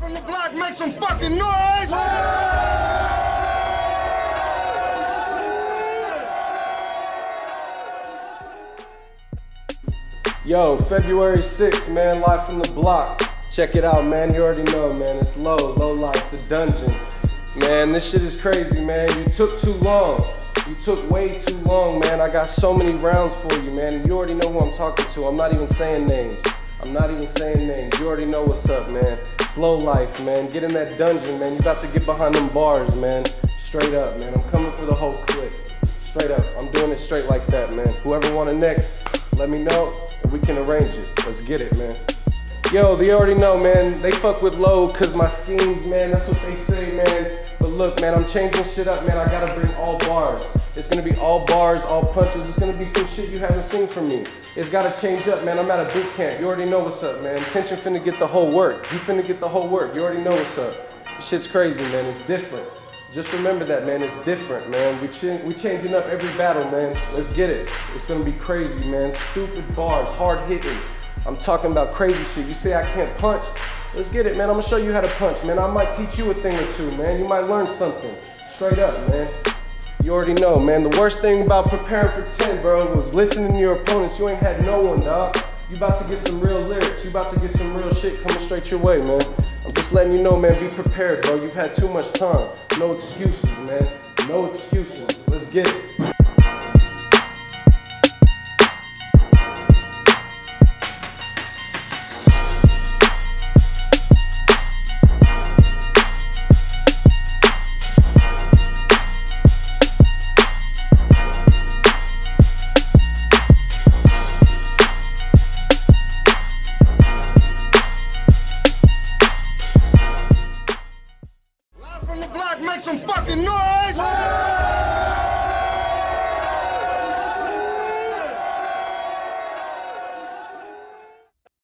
From the block, make some fucking noise! Yo, February 6th, man, live from the block. Check it out, man. You already know, man. It's low life, the dungeon. Man, this shit is crazy, man. You took too long. You took way too long, man. I got so many rounds for you, man. You already know who I'm talking to. I'm not even saying names. You already know what's up, man. Slow life, man. Get in that dungeon, man. You about to get behind them bars, man. Straight up, man. I'm coming for the whole clip. Straight up. I'm doing it straight like that, man. Whoever want it next, let me know and we can arrange it. Let's get it, man. Yo, they already know, man. They fuck with low cause my schemes, man. That's what they say, man. But look, man, I'm changing shit up, man. I gotta bring all bars. It's gonna be all bars, all punches. It's gonna be some shit you haven't seen from me. It's gotta change up, man. I'm at a boot camp. You already know what's up, man. Tenchun finna get the whole work. You finna get the whole work. You already know what's up. This shit's crazy, man. It's different. Just remember that, man. It's different, man. We changing up every battle, man. Let's get it. It's gonna be crazy, man. Stupid bars, hard hitting. I'm talking about crazy shit. You say I can't punch? Let's get it, man. I'm gonna show you how to punch, man. I might teach you a thing or two, man. You might learn something. Straight up, man. You already know, man. The worst thing about preparing for 10, bro, was listening to your opponents. You ain't had no one, dog. You about to get some real lyrics. You about to get some real shit coming straight your way, man. I'm just letting you know, man, be prepared, bro. You've had too much time. No excuses, man. No excuses. Let's get it. From the block, make some fucking noise!